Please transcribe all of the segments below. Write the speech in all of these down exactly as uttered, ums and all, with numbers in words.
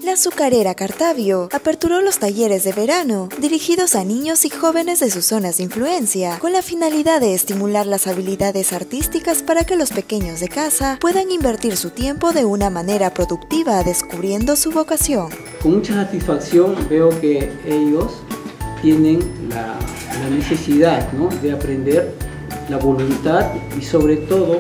La Azucarera Cartavio aperturó los talleres de verano dirigidos a niños y jóvenes de sus zonas de influencia, con la finalidad de estimular las habilidades artísticas para que los pequeños de casa puedan invertir su tiempo de una manera productiva descubriendo su vocación. Con mucha satisfacción veo que ellos tienen la, la necesidad, ¿no?, de aprender, la voluntad y sobre todo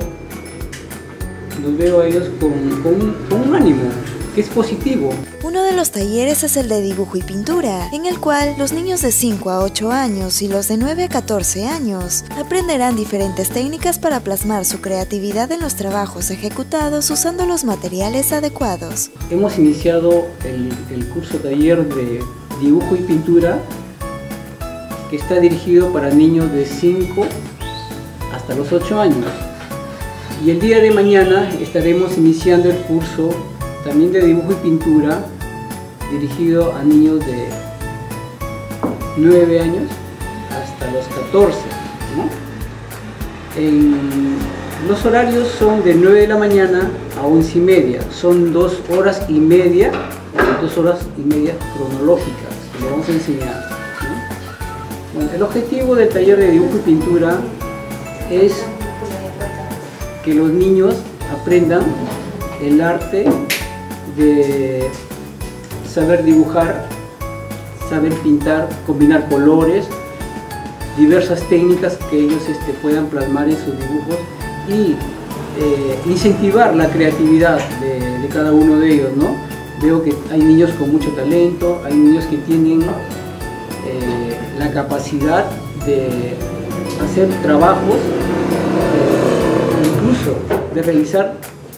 los veo a ellos con, con, un, con un ánimo que es positivo. Uno de los talleres es el de dibujo y pintura, en el cual los niños de cinco a ocho años y los de nueve a catorce años aprenderán diferentes técnicas para plasmar su creatividad en los trabajos ejecutados usando los materiales adecuados. Hemos iniciado el, el curso taller de dibujo y pintura que está dirigido para niños de cinco hasta los ocho años. Y el día de mañana estaremos iniciando el curso también de dibujo y pintura dirigido a niños de nueve años hasta los catorce, ¿no? En, los horarios son de nueve de la mañana a once y media, son dos horas y media, dos horas y media cronológicas que le vamos a enseñar, ¿no? Bueno, el objetivo del taller de dibujo y pintura es que los niños aprendan el arte de saber dibujar, saber pintar, combinar colores, diversas técnicas que ellos este, puedan plasmar en sus dibujos y eh, incentivar la creatividad de, de cada uno de ellos, ¿no? Veo que hay niños con mucho talento, hay niños que tienen eh, la capacidad de hacer trabajos, eh, incluso de realizar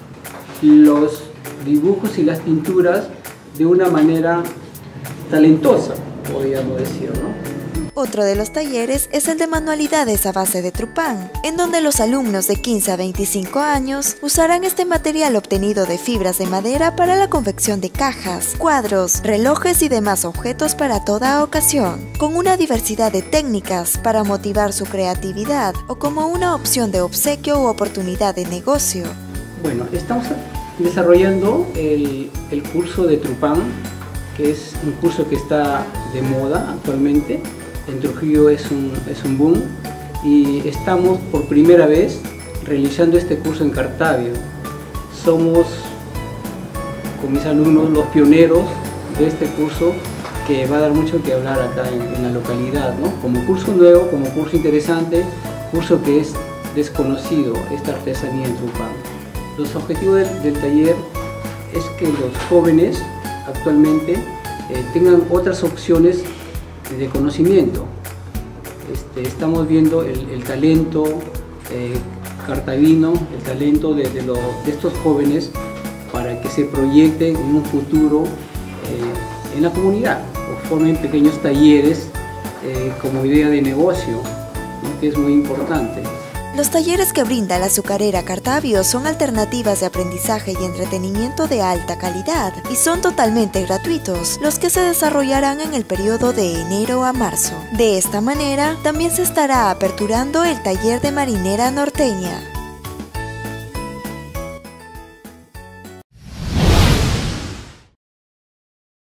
los dibujos y las pinturas de una manera talentosa, podríamos decir, ¿no? Otro de los talleres es el de manualidades a base de trupán, en donde los alumnos de quince a veinticinco años usarán este material obtenido de fibras de madera para la confección de cajas, cuadros, relojes y demás objetos para toda ocasión, con una diversidad de técnicas para motivar su creatividad o como una opción de obsequio u oportunidad de negocio. Bueno, estamos desarrollando el, el curso de trupán, que es un curso que está de moda actualmente. En Trujillo es un, es un boom y estamos por primera vez realizando este curso en Cartavio. Somos, con mis alumnos, los pioneros de este curso que va a dar mucho que hablar acá en, en la localidad, ¿no? Como curso nuevo, como curso interesante, curso que es desconocido, esta artesanía en trupán. Los objetivos del, del taller es que los jóvenes actualmente eh, tengan otras opciones de conocimiento. Este, estamos viendo el, el talento eh, cartavino, el talento de, de, lo, de estos jóvenes para que se proyecten en un futuro eh, en la comunidad o formen pequeños talleres eh, como idea de negocio, ¿no?, que es muy importante. Los talleres que brinda la Azucarera Cartavio son alternativas de aprendizaje y entretenimiento de alta calidad y son totalmente gratuitos, los que se desarrollarán en el periodo de enero a marzo. De esta manera, también se estará aperturando el taller de marinera norteña.